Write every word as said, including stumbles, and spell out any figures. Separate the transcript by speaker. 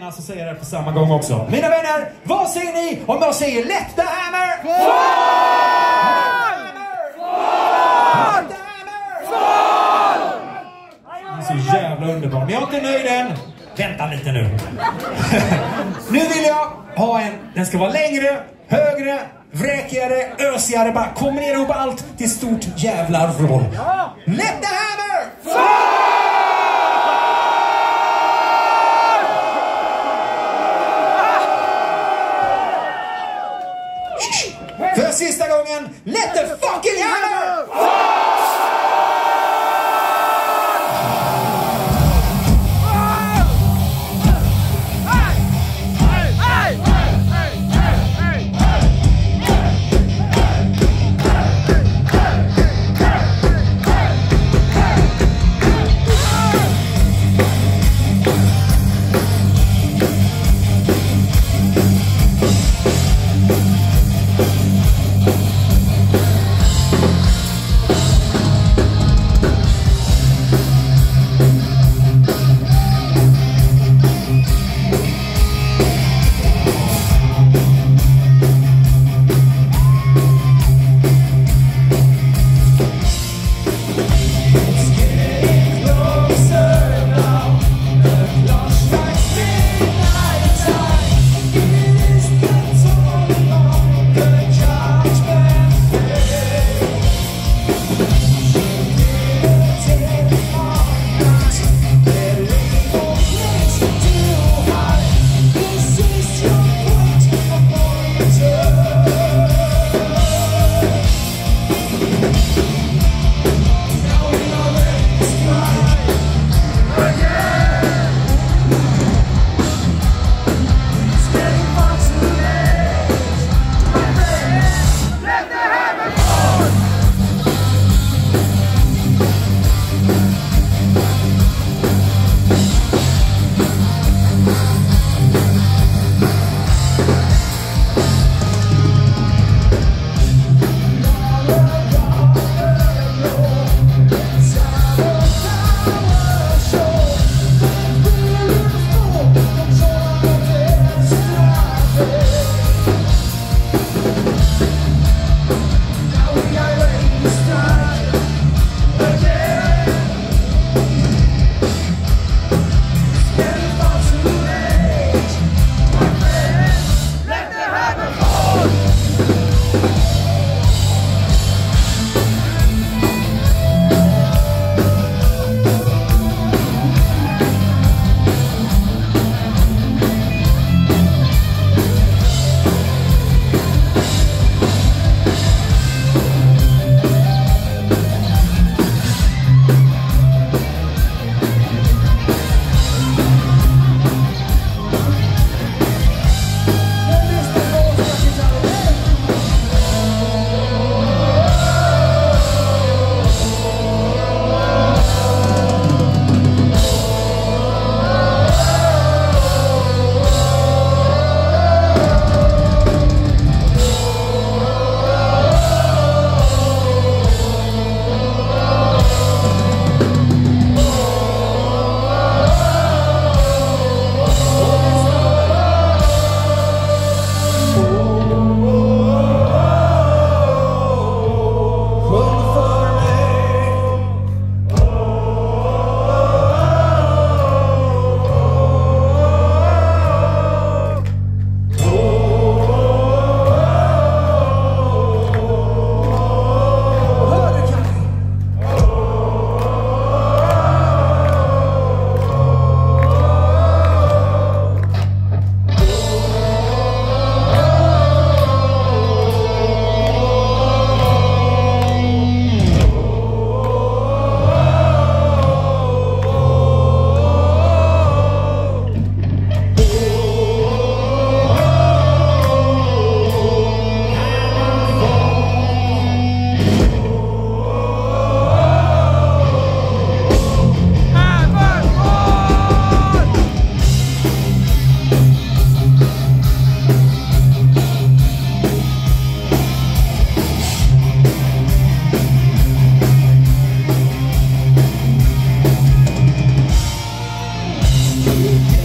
Speaker 1: gärna så säger jag det på samma gång också. Mina vänner, vad säger ni om jag säger Let the hammer? Fall! Let the hammer! Fall! Det är så jävla underbart. Men jag är inte nöjd än. Vänta lite nu. Nu vill jag ha en, den ska vara längre, högre, vräkigare, ösigare. Bara kombinera ihop allt till stort jävla roll. Let the hammer! Fall! För sista gången, let the fucking hammer!
Speaker 2: You